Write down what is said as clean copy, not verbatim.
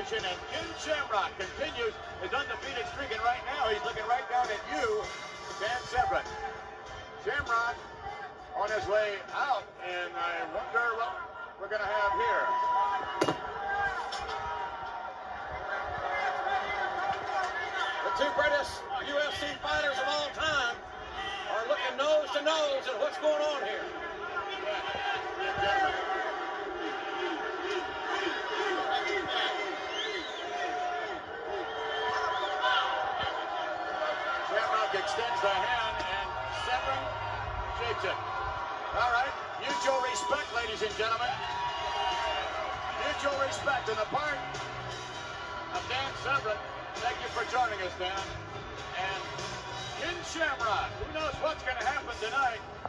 submission, and Ken Shamrock continues his undefeated streak, and right now he's looking right down at you, Dan Severn. Shamrock on his way out, and I wonder what we're going to have here. The two greatest UFC fighters of all time are looking nose to nose at what's going on here. Shamrock extends the hand, and Severn shakes it. All right, mutual respect, ladies and gentlemen. Mutual respect on the part of Dan Severn. Thank you for joining us, Dan. And Ken Shamrock. Who knows what's going to happen tonight?